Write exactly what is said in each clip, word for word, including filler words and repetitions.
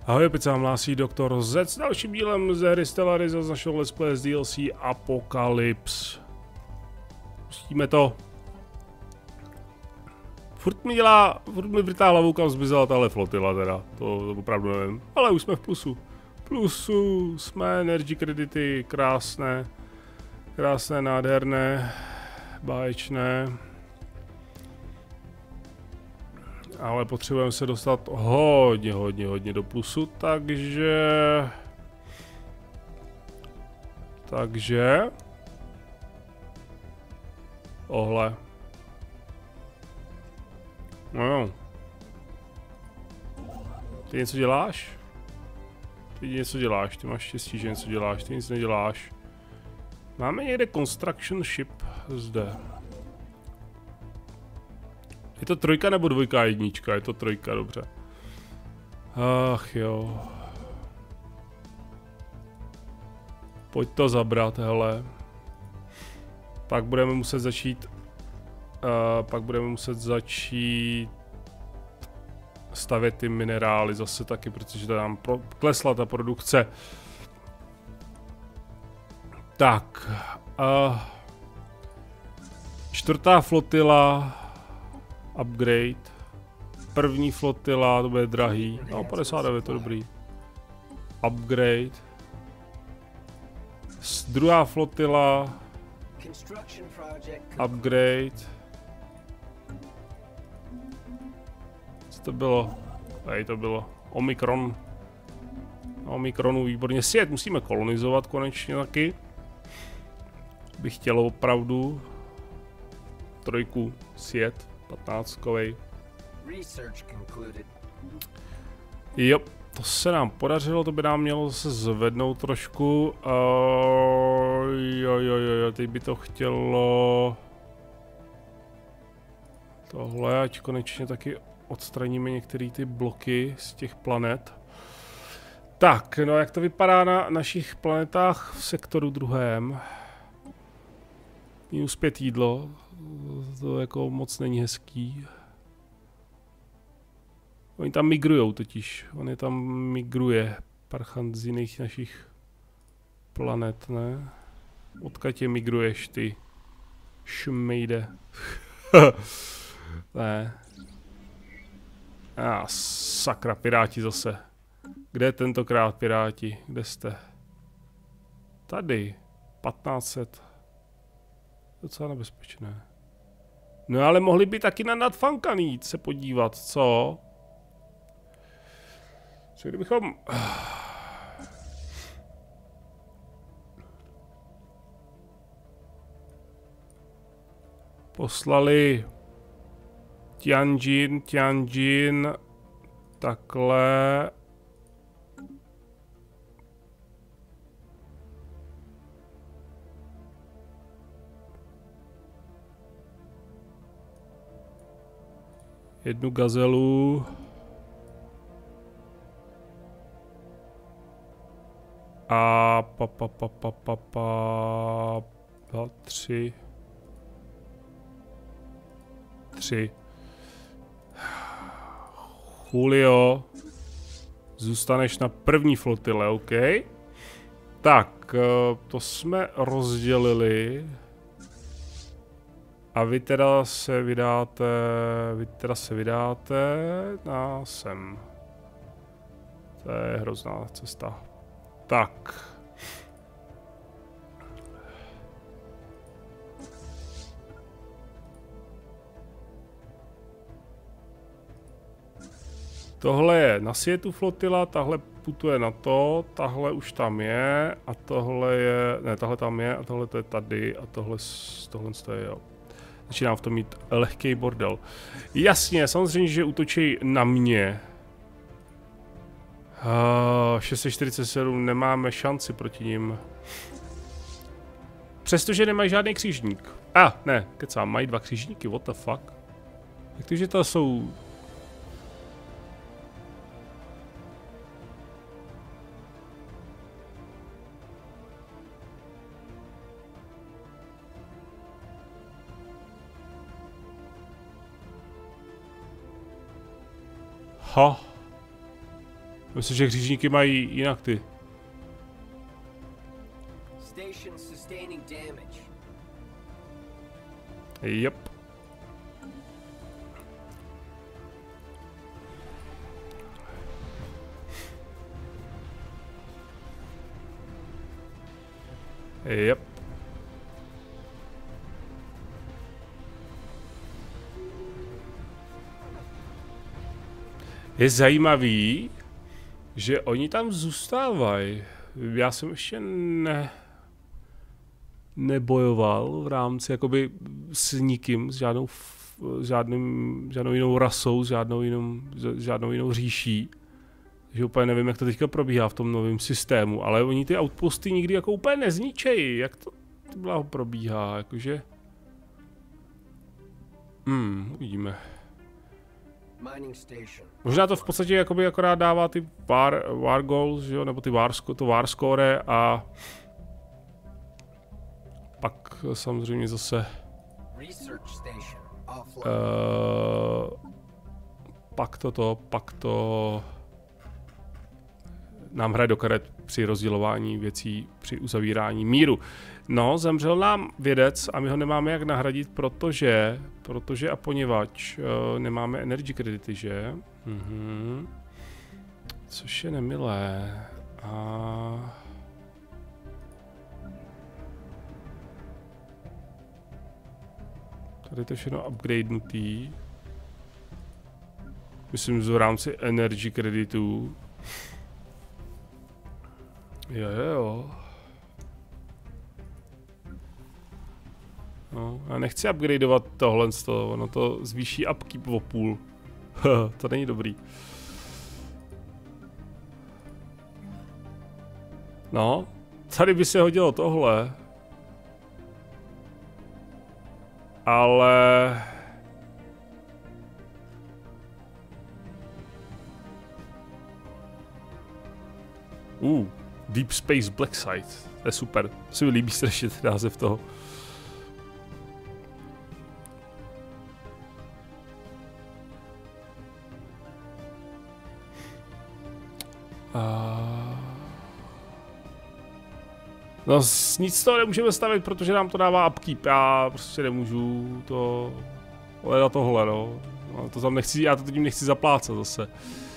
Ahoj, opět se vám hlásí doktor Z s dalším dílem ze hry Stellaris z našeho Let's Play z D L C Apocalypse. Pustíme to. Furt mi dělá, furt mi vrtá hlavou, kam zmizela tahle flotila teda, to, to opravdu nevím. Ale už jsme v plusu. Plusu, jsme, energy kredity, krásné. Krásné, nádherné, báječné. Ale potřebujeme se dostat hodně, hodně, hodně do plusu, takže... Takže... Ohle. No jo. Ty něco děláš? Ty něco děláš, ty máš štěstí, že něco děláš, ty nic neděláš. Máme někde construction ship zde. Je to trojka nebo dvojka a jednička? Je to trojka, dobře. Ach jo. Pojď to zabrat, hele. Pak budeme muset začít... Uh, pak budeme muset začít... stavět ty minerály zase taky, protože to nám pro, klesla ta produkce. Tak. Uh, čtvrtá flotila... Upgrade. První flotila, to bude drahý. No, padesát devět, to je dobrý. Upgrade. Druhá flotila. Upgrade. Co to bylo? Tady to bylo. Omikron. Omikronu, výborně. Svět musíme kolonizovat konečně taky. Bych chtěl opravdu. Trojku svět. patnáctkovej. Jo, to se nám podařilo, to by nám mělo se zvednout trošku. Uh, jo, jo, jo, jo, teď by to chtělo... Tohle, ať konečně taky odstraníme některé ty bloky z těch planet. Tak, no jak to vypadá na našich planetách v sektoru druhém? Minus pět jídlo. To jako moc není hezký. Oni tam migrujou totiž. On je tam migruje. Parchant z jiných našich planet, ne? Odkud je migruješ ty? Šmejde. Ne. A ah, sakra, piráti zase. Kde je tentokrát piráti? Kde jste? Tady. patnáct set. Docela nebezpečné. No ale mohli by taky na nadfankan jít se podívat, co? Co kdybychom... Poslali... Tianjin, Tianjin... Takhle... Jednu gazelu. A pa pa pa pa pa pa dva, tři. Tři. Julio. Zůstaneš na první flotile, OK? Tak, to jsme rozdělili. A vy teda se vydáte, vy teda se vydáte na sem. To je hrozná cesta. Tak. Tohle je na světu flotila, tahle putuje na to, tahle už tam je a tohle je, ne, tahle tam je a tohle to je tady a tohle, tohle je, jo. Začínám v tom mít lehký bordel. Jasně, samozřejmě, že útočí na mě. Uh, šest set čtyřicet sedm, nemáme šanci proti nim. Přestože nemají žádný křižník. A, ah, ne, kecám, mají dva křižníky, what the fuck. Jak to, že to jsou... Ha. Myslím, že hříšníky mají jinak ty. Yep. Yep. Je zajímavý, že oni tam zůstávají. Já jsem ještě ne... nebojoval v rámci jakoby s nikým, s žádnou, s žádným, žádnou jinou rasou, s žádnou jinou, s žádnou jinou říší. Takže úplně nevím, jak to teďka probíhá v tom novém systému, ale oni ty outposty nikdy jako úplně nezničejí. Jak to bláho probíhá, jakože... Hmm, uvidíme. Možná to v podstatě jakoby akorát dává ty war, war goals, že jo, nebo ty war, to war score a... Pak samozřejmě zase... Uh, pak toto, pak to... nám hraje do karet při rozdělování věcí, při uzavírání míru. No, zemřel nám vědec a my ho nemáme jak nahradit, protože, protože a poněvadž uh, nemáme energy kredity, že? Mhm. Což je nemilé. A... Tady to všechno upgradenutý. Myslím, že v rámci energy kreditů. Jo, jo, jo. No, já nechci upgradeovat tohle z toho, ono to zvýší upkeep o půl. To není dobrý. No, tady by se hodilo tohle. Ale... Uh, Deep Space Black Site. To je super. To se mi líbí strašně ten název toho. Uh... No nic z toho nemůžeme stavit, protože nám to dává upkeep. Já prostě nemůžu to... hledat tohle, no. no. To tam nechci, já to tím nechci zaplácat zase.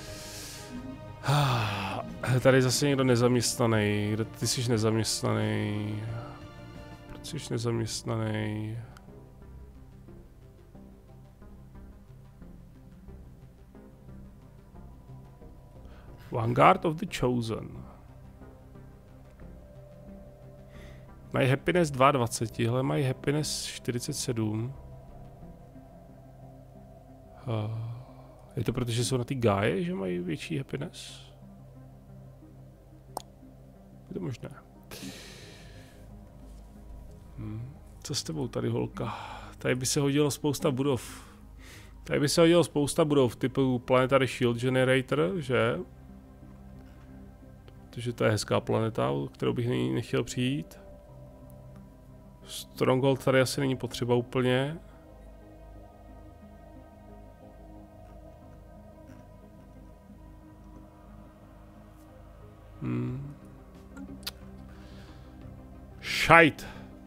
Tady zase někdo nezaměstnaný. Kde ty jsi nezaměstnaný? Proč jsi nezaměstnaný? Vanguard of the Chosen. Mají happiness dvacet dva, hele, mají happiness čtyřicet sedm. Uh, je to protože jsou na ty gáje, že mají větší happiness? Je to možné. Hmm. Co s tebou tady, holka? Tady by se hodilo spousta budov. Tady by se hodilo spousta budov typu Planetary Shield Generator, že? Protože to je hezká planeta, kterou bych nechtěl přijít. Stronghold tady asi není potřeba úplně. Hmm. Šajt.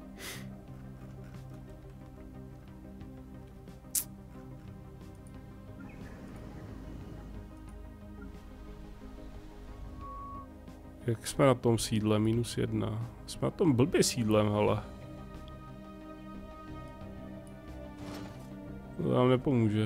Jak jsme na tom sídle? Minus jedna. Jsme na tom blbě sídlem, hele. To nám nepomůže.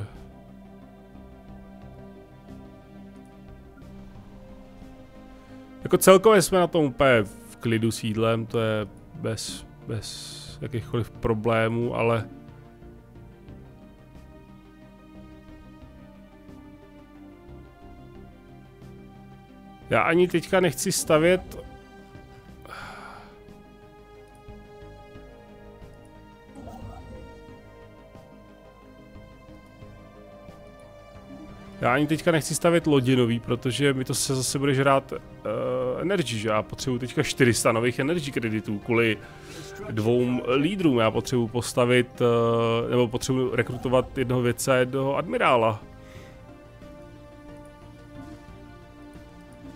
Jako celkově jsme na tom úplně v klidu sídlem, to je bez, bez jakýchkoliv problémů, ale... Já ani teďka nechci stavět... Já ani teďka nechci stavět lodinový, protože mi to se zase bude žrát uh, energy, že já potřebuji teďka čtyři sta nových energy kreditů kvůli dvou lídrům. Já potřebuji postavit, uh, nebo potřebuji rekrutovat jednoho vědce a jednoho admirála.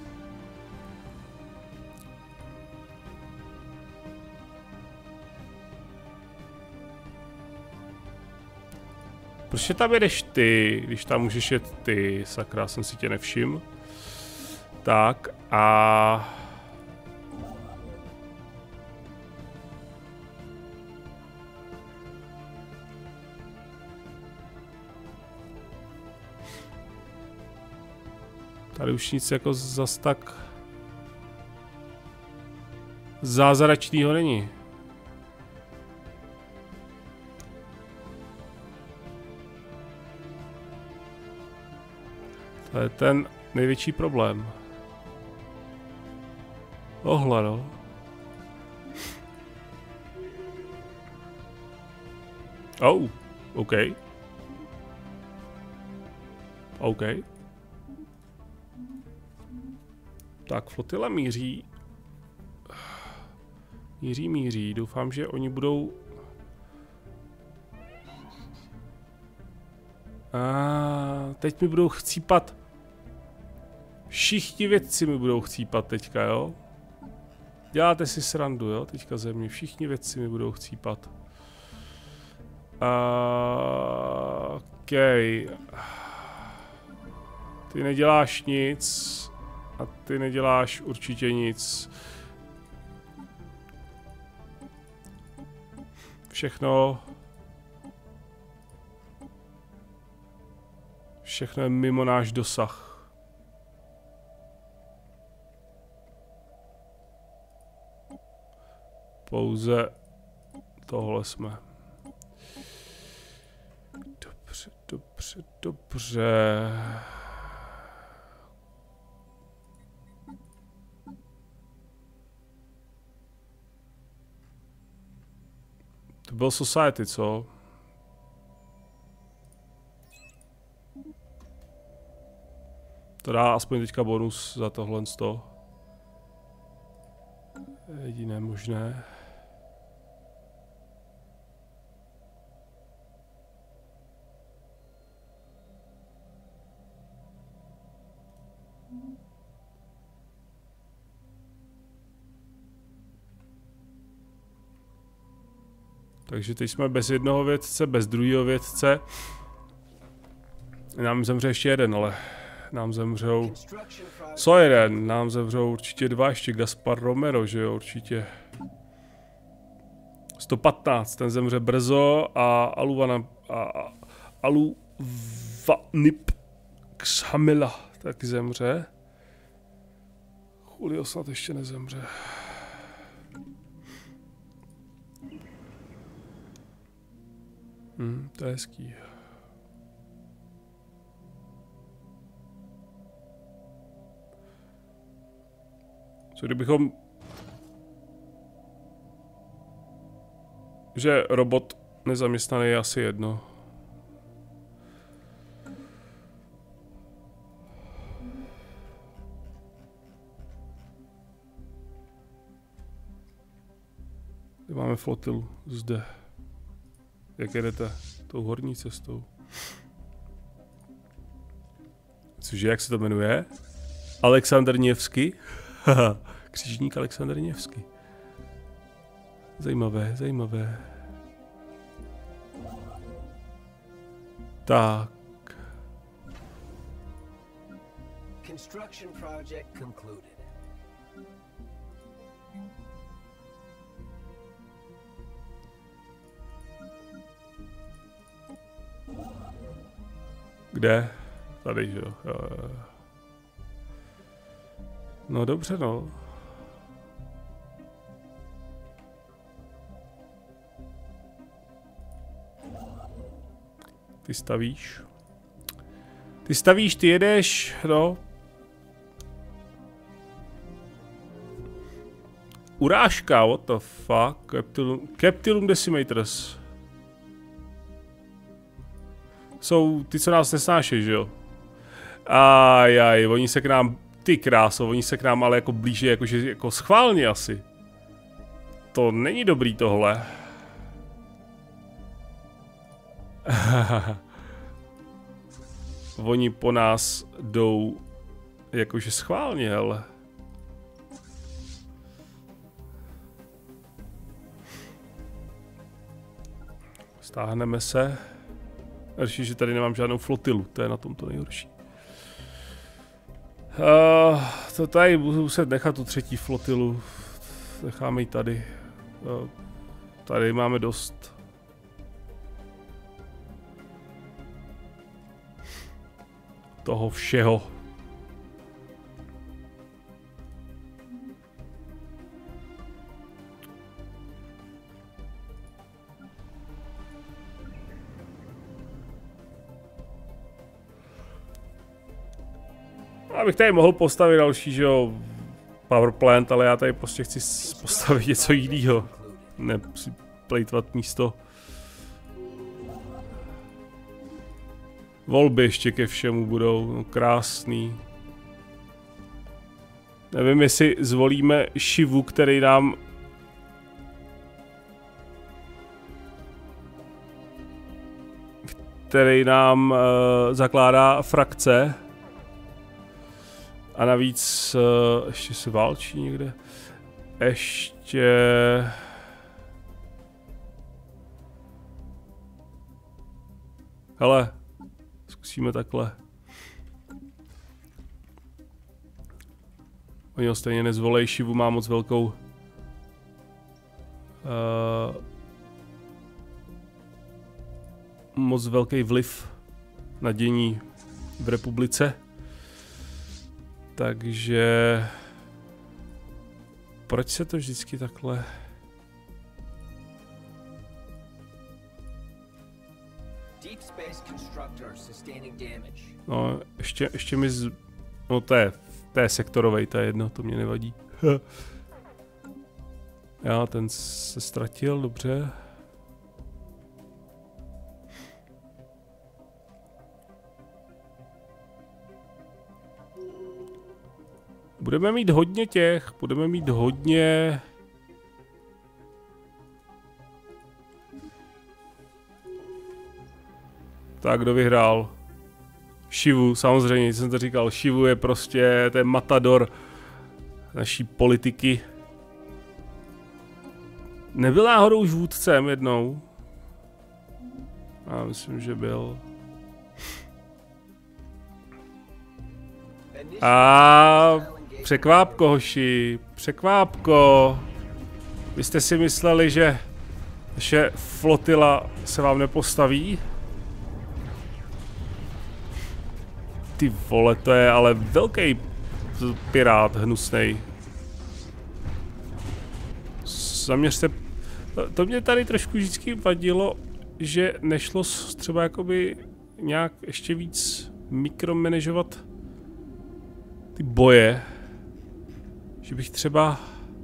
Proč tam jedeš ty, když tam můžeš jet ty? Sakra, jsem si tě nevšiml. Tak a... Tady už nic jako zas tak... zázračného není. To je ten největší problém. Tohle, no. Oh, OK. OK. Tak, flotila míří. Míří, míří. Doufám, že oni budou... A teď mi budou chcípat. Všichni vědci mi budou chcípat teďka, jo? Děláte si srandu, jo? Teďka ze mě. Všichni vědci mi budou chcípat. Uh, OK. Ty neděláš nic. A ty neděláš určitě nic. Všechno... Všechno je mimo náš dosah. Pouze tohle jsme. Dobře, dobře, dobře. To byl Society, co? To dá aspoň teďka bonus za tohle sto. Jediné možné. Takže teď jsme bez jednoho vědce, bez druhého vědce. Nám zemře ještě jeden, ale nám zemřou... Co jeden? Nám zemřou určitě dva, ještě Gaspar Romero, že jo, určitě. sto patnáct, ten zemře brzo a Aluvana... A, Aluvanip Xhamila taky zemře. Julio snad ještě nezemře. Hmm, to je hezký. Co kdybychom... Že robot nezaměstnaný je asi jedno. Kde máme flotilu? Zde. Jak jedete? Tou horní cestou. Cože, jak se to jmenuje? Alexander Nevsky? Haha, křižník Alexander Nevsky. Zajímavé, zajímavé. Tak. Construction project concluded. Kde? Tady, že jo. No dobře, no. Ty stavíš. Ty stavíš, ty jedeš, no. Urážka, what the fuck? Captilum, Captilum Decimators. Jsou ty, co nás nesnášejí, že jo? Ajaj, oni se k nám, ty kráso, oni se k nám ale jako blíže, jakože jako schválně asi. To není dobrý tohle. Oni po nás jdou jakože schválně, hele. Stáhneme se. Horší, že tady nemám žádnou flotilu, to je na tom to nejhorší. Uh, to tady budu muset nechat tu třetí flotilu. Necháme ji tady. Uh, tady máme dost. Toho všeho. Abych tady mohl postavit další, že jo, power plant, ale já tady prostě chci postavit něco jiného. Ne si plejtvat místo. Volby ještě ke všemu budou, no krásný. Nevím, jestli zvolíme Shivu, který nám... který nám uh, zakládá frakce. A navíc uh, ještě se válčí někde. Ještě... Hele, zkusíme takhle. Oni ho stejně nezvolej, Shivu má moc velkou... Uh, moc velký vliv na dění v republice. Takže... Proč se to vždycky takhle... No, ještě, ještě mi z... No to je, to je sektorovej, to je jedno, to mě nevadí. Já, ten se ztratil, dobře. Budeme mít hodně těch, budeme mít hodně... Tak, kdo vyhrál? Shivu, samozřejmě, jsem to říkal, Shivu je prostě ten matador naší politiky. Nebyl náhodou už vůdcem jednou? Já myslím, že byl. A překvápko, hoši, překvápko. Vy jste si mysleli, že naše flotila se vám nepostaví? Ty vole, to je ale velký pirát hnusnej. Zaměřte... To mě tady trošku vždycky vadilo, že nešlo třeba jakoby nějak ještě víc mikromanagovat ty boje. Že bych třeba...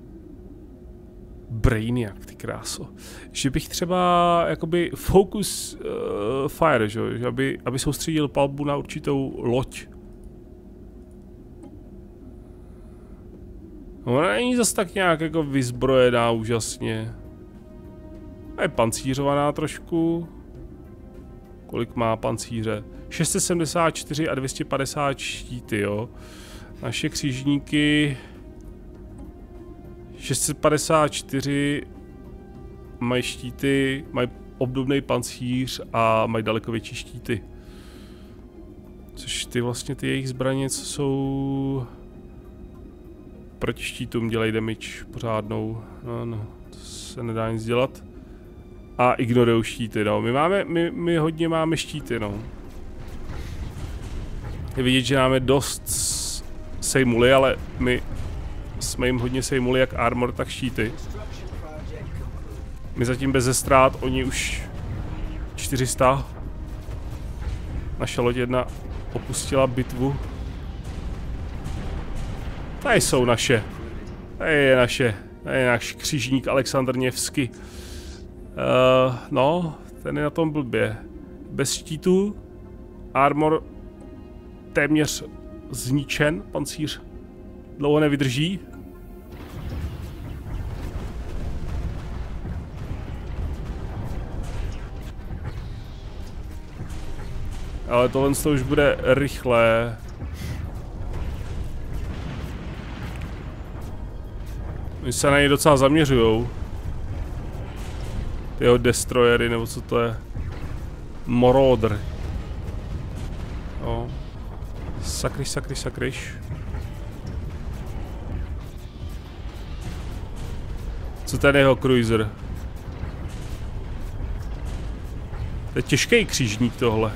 Brainiac, ty kráso. Že bych třeba jakoby focus uh, fire, že? Že aby, aby soustředil palbu na určitou loď. Ona není zase tak nějak jako vyzbrojená úžasně. A je pancířovaná trošku. Kolik má pancíře? šest set sedmdesát čtyři a dvě stě padesát štíty, jo. Naše křižníky... šest set padesát čtyři mají štíty, mají obdobný pancíř a mají daleko větší štíty. Což ty vlastně ty jejich zbraně, co jsou... Proti štítům dělají damage pořádnou. No, no, to se nedá nic dělat. A ignorujou štíty, no. My máme, my, my hodně máme štíty, no. Je vidět, že máme dost sejmuly, ale my jsme jim hodně sejmuli jak armor, tak štíty. My zatím beze ztrát, oni už čtyři sta. Naše loď jedna opustila bitvu. Tady jsou naše. Tady je naše. Tady je náš křižník Aleksandr Nevsky. Uh, no, ten je na tom blbě. Bez štítu. Armor téměř zničen. Pancíř dlouho nevydrží. Ale tohle to už bude rychlé. Oni se na něj docela zaměřujou. Ty jeho destroyery, nebo co to je. Morodr. Jo. Sakryš, sakryš, sakryš. Co ten jeho cruiser? To je těžký křížník tohle.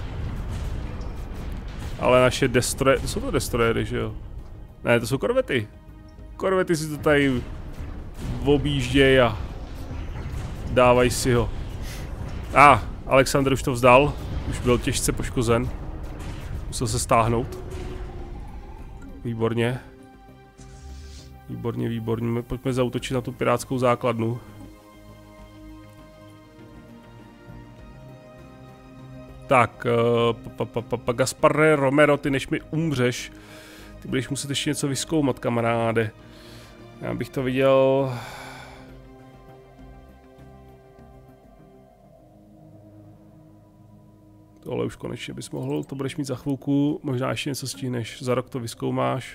Ale naše destroje... To jsou to destrojery, že jo? Ne, to jsou korvety. Korvety si to tady objíždějí a dávají si ho. A, ah, Alexander už to vzdal. Už byl těžce poškozen. Musel se stáhnout. Výborně. Výborně, výborně. Pojďme zaútočit na tu pirátskou základnu. Tak, pa, pa, pa, pa, Gaspare Romero, ty než mi umřeš, ty budeš muset ještě něco vyzkoumat, kamaráde. Já bych to viděl... Tohle už konečně bys mohl, to budeš mít za chvilku, možná ještě něco stihneš, za rok to vyzkoumáš.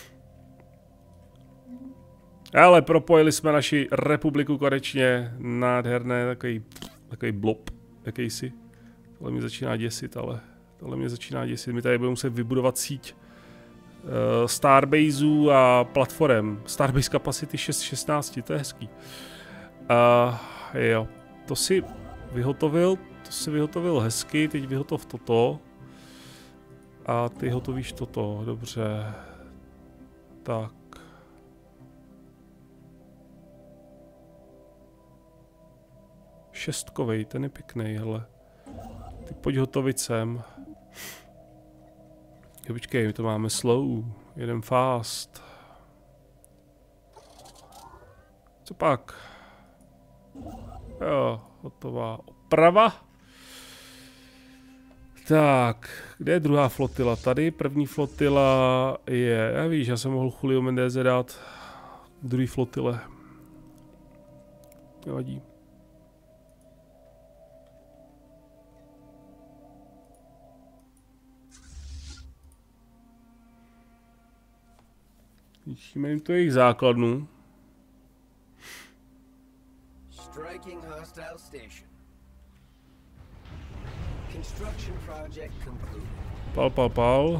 Ale propojili jsme naši republiku konečně, nádherné, takový, takový blob, jakýsi. Tohle mě začíná děsit, ale tohle mě začíná děsit. My tady budeme muset vybudovat síť uh, Starbaseů a platform. Starbase capacity šest šestnáct, to je hezký. Uh, jo, to si vyhotovil, to si vyhotovil hezky, teď vyhotov toto. A ty hotovíš toto, dobře. Tak. Šestkovej, ten je pěkný, hele. Ty pojď hotovit sem. Jo, počkej, my to máme slow, jedem fast. Co pak? Jo, hotová oprava. Tak, kde je druhá flotila? Tady první flotila je, já víš, já jsem mohl Julio Mendeze dát druhý flotile. Nevadí. Ničíme jim to jejich základnu. Pal, pal, pal.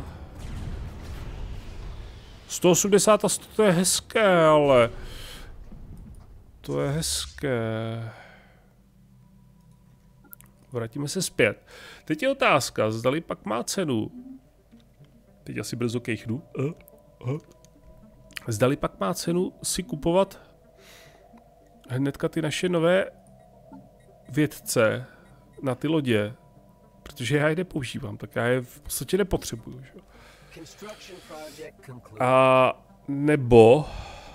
sto osmdesát a sto, to je hezké, ale... To je hezké. Vrátíme se zpět. Teď je otázka, zdali pak má cenu. Teď asi brzo kejchnu. Uh, uh. Zdali pak má cenu si kupovat hnedka ty naše nové vědce na ty lodě, protože já je nepoužívám, tak já je v podstatě nepotřebuju. Že? A nebo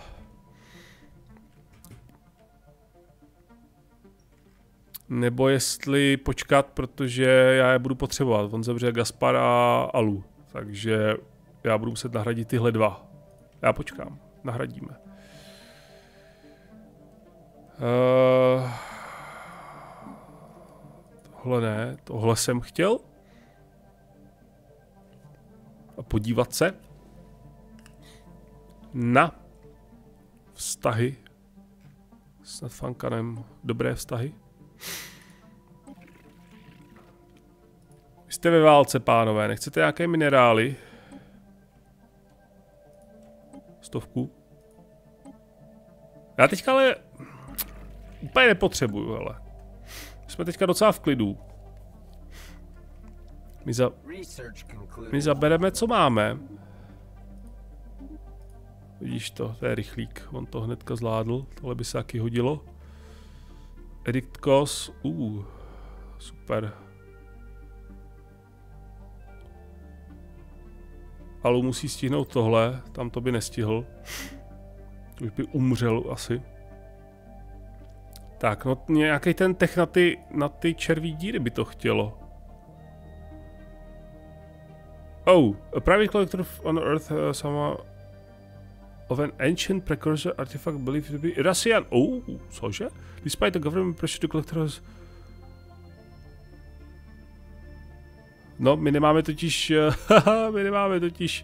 nebo jestli počkat, protože já je budu potřebovat. On zemře Gaspar a Alu, takže já budu muset nahradit tyhle dva. Já počkám, nahradíme. Uh, tohle ne, tohle jsem chtěl. A podívat se na vztahy s Nadfankanem. Dobré vztahy. Vy jste ve válce, pánové, nechcete nějaké minerály? Stovku. Já teďka ale úplně nepotřebuju, ale jsme teďka docela v klidu. My, za... My zabereme, co máme. Vidíš to, to je rychlík, on to hnedka zvládl, tohle by se taky hodilo. Edict Kos, uh, super. Alu musí stihnout tohle, tam to by nestihl. Už by umřel asi. Tak, no nějaký ten tech na ty, na ty červí díry by to chtělo. Oh, a private collector on Earth, uh, some of an ancient precursor artifact believed to be Russian. Oh, cože? Despite the government pressure to collectors. No, my nemáme totiž, haha, my nemáme totiž.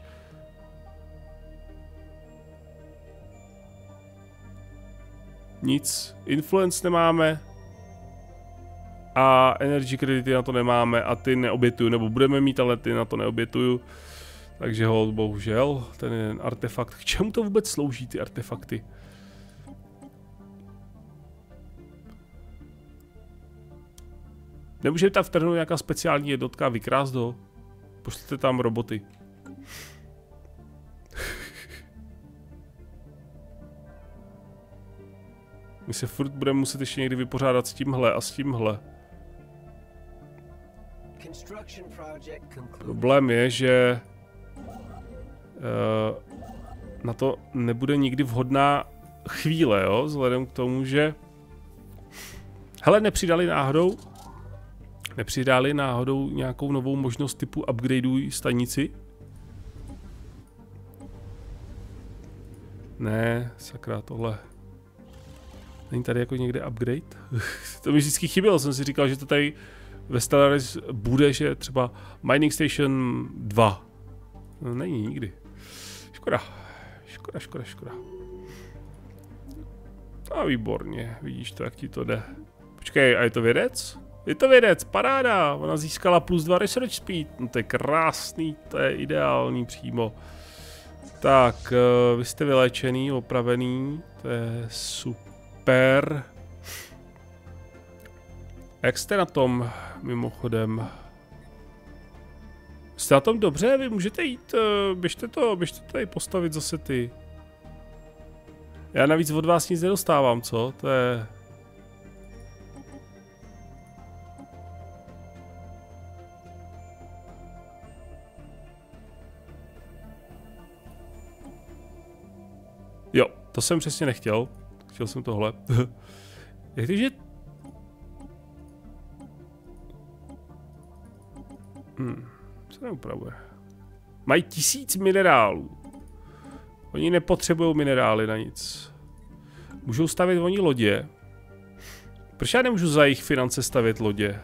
Nic, influence nemáme. A energy kredity na to nemáme a ty neobětuju, nebo budeme mít, ale ty na to neobětuju. Takže hold, bohužel, ten jeden artefakt. K čemu to vůbec slouží, ty artefakty? Nemůže tam vtrhnout nějaká speciální jednotka a vykrást ho? Pošlete tam roboty. My se furt budeme muset ještě někdy vypořádat s tímhle a s tímhle. Problém je, že uh, na to nebude nikdy vhodná chvíle, jo? Vzhledem k tomu, že hele, nepřidali náhodou nepřidali náhodou nějakou novou možnost typu upgradeuj stanici? Ne, sakra, tohle. Není tady jako někde upgrade? To mi vždycky chybělo, jsem si říkal, že to tady ve Stellaris bude, že třeba Mining Station dva. No, není nikdy. Škoda. Škoda, škoda, škoda. A výborně, vidíš to, jak ti to jde. Počkej, a je to vědec? Je to vědec, paráda, ona získala plus dva research speed, no to je krásný, to je ideální přímo. Tak, vy jste vyléčený, opravený, to je super. Jak jste na tom, mimochodem? Jste na tom dobře, vy můžete jít, běžte to, běžte tady postavit zase ty. Já navíc od vás nic nedostávám, co? To je... Jo, to jsem přesně nechtěl. Chtěl jsem tohle. Jak to, že... Hmm, co neupravuje? Mají tisíc minerálů. Oni nepotřebují minerály na nic. Můžou stavět oni lodě. Proč já nemůžu za jejich finance stavět lodě?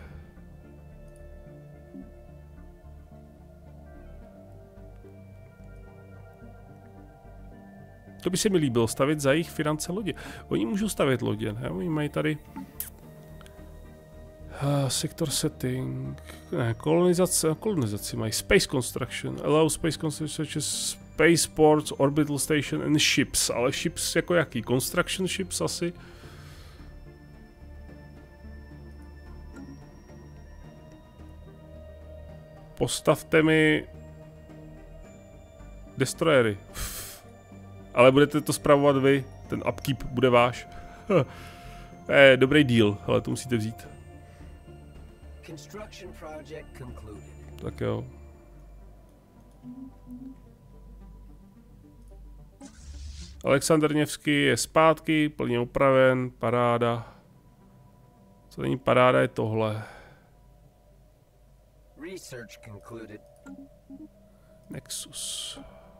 To by se mi líbilo, stavět za jejich finance lodě. Oni můžou stavět lodě, ne? Oni mají tady... Uh, sector setting... Ne, kolonizace, kolonizaci mají. Space construction. Allow space construction such as space ports, orbital station and ships. Ale ships jako jaký? Construction ships asi? Postavte mi... destroyery. Ale budete to spravovat vy, ten upkeep bude váš. To je dobrý deal, ale to musíte vzít. Tak jo. Alexander Nevský je zpátky, plně upraven, paráda. Co není paráda, je tohle. Nexus.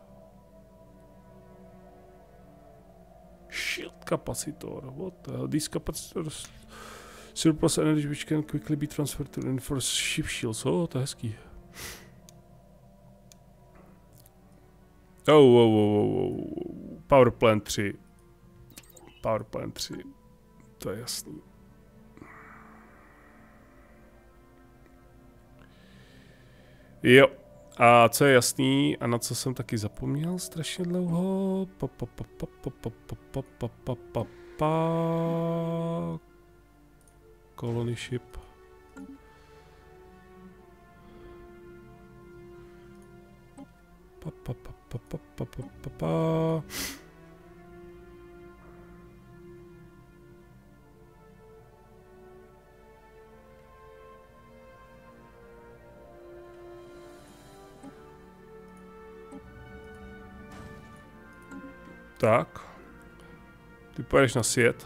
Shield capacitor. What the hell? These capacitors surplus energy which can quickly be transferred to reinforce ship shields. Oh, to je hezký. Oh, oh, oh, oh, oh. Power plant tři. Power plant tři. To je jasný. Jo. A co je jasný a na co jsem taky zapomněl strašně dlouho. Pa, pa, pa, pa, pa, pa, pa, pa, pa, pa, pa. Colony ship. Pa, pa, pa, pa, pa, pa, pa, pa, pa. Tak. Ty pojedeš na svět.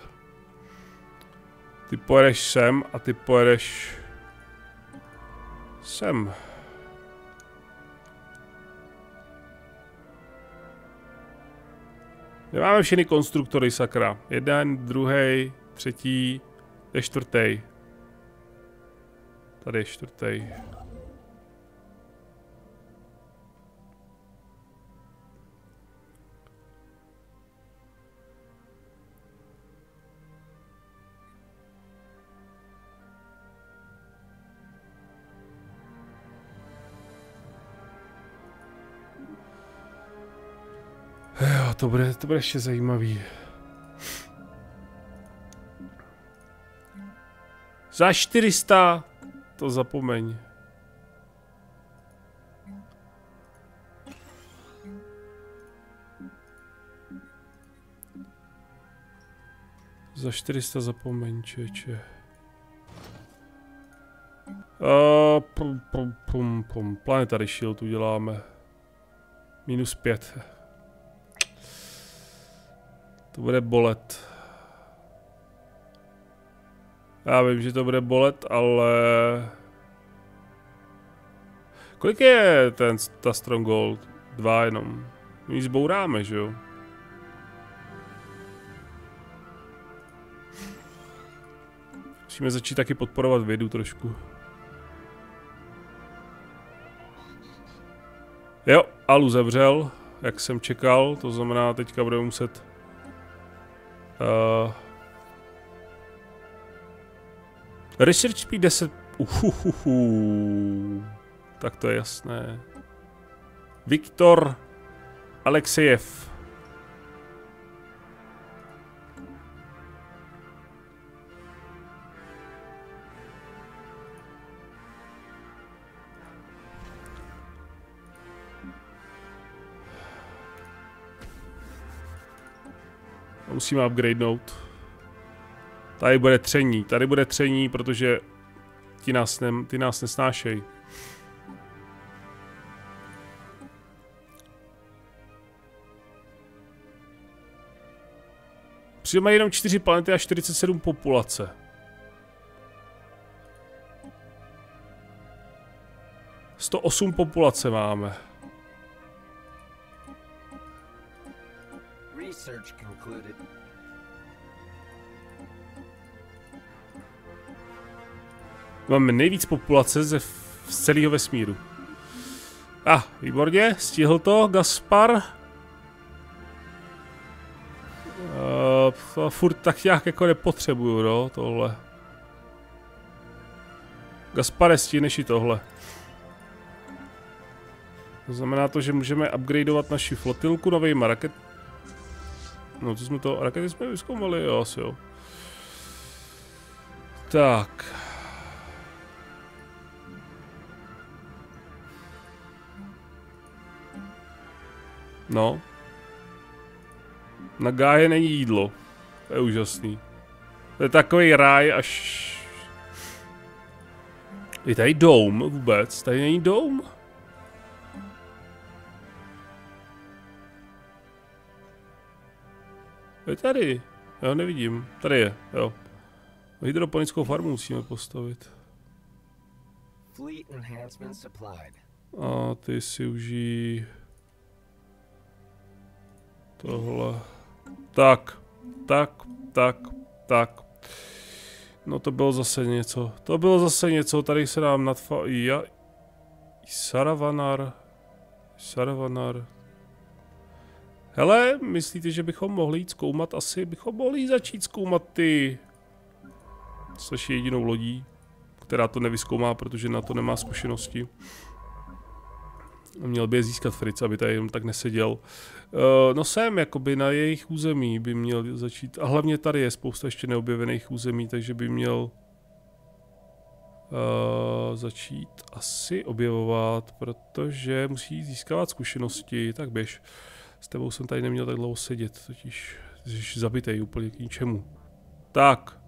Ty pojedeš sem a ty pojedeš sem. Nemáme všechny konstruktory, sakra. Jeden, druhý, třetí, je čtvrtý. Tady je čtvrtý. to bude, to bude ještě zajímavý. Za čtyři sta, to zapomeň. Za čtyři sta zapomeň, čeče. Uh, pum, pum, pum, pum. Planetary Shield uděláme. Minus pět. To bude bolet. Já vím, že to bude bolet, ale... Kolik je ten, ta Stronghold? Dva jenom. My ji zbouráme, že jo? Musíme začít taky podporovat vědu trošku. Jo, Alu zavřel, jak jsem čekal, to znamená, teďka budeme muset... Uh, Research Speed deset... Uhuhuhu. Tak to je jasné. Viktor Alexejev. Musíme upgradenout. Tady bude tření, tady bude tření, protože ti nás, ne, ty nás nesnášejí. Přijdeme jenom čtyři planety a čtyřicet sedm populace. sto osm populace máme. Máme nejvíc populace ze z celého vesmíru. A, ah, výborně, stihl to Gaspar. Uh, furt tak nějak jako nepotřebuju, no, tohle. Gaspare, stihneš i tohle. To znamená to, že můžeme upgradeovat naši flotilku novejma raket... No, co jsme to... Rakety jsme vyzkoumali, jo, asi jo. Tak. No. Na Gáje není jídlo. To je úžasný. To je takový ráj až... Je tady dom vůbec? Tady není dom? Je tady. Já ho nevidím. Tady je, jo. Hydroponickou farmu musíme postavit. A ty si užij... Tohle. Tak, tak, tak, tak. No to bylo zase něco. To bylo zase něco, tady se nám nadfa... Ja... Saravanar. Saravanar. Hele, myslíte, že bychom mohli jít zkoumat? Asi bychom mohli začít zkoumat ty... Což je jedinou lodí, která to nevyzkoumá, protože na to nemá zkušenosti. Měl by je získat Fritz, aby tady jenom tak neseděl. Uh, no sem, jakoby na jejich území by měl začít. A hlavně tady je spousta ještě neobjevených území, takže by měl uh, začít asi objevovat, protože musí získávat zkušenosti. Tak běž. S tebou jsem tady neměl tak dlouho sedět, totiž jsi zabitej úplně k ničemu. Tak.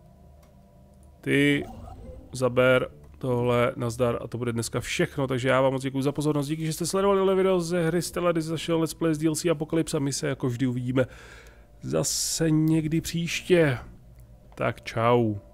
Ty zaber tohle, nazdar, a to bude dneska všechno, takže já vám moc děkuji za pozornost, díky, že jste sledovali video ze hry Stellaris, zašel Let's Play z D L C Apocalypse a my se jako vždy uvidíme zase někdy příště. Tak čau.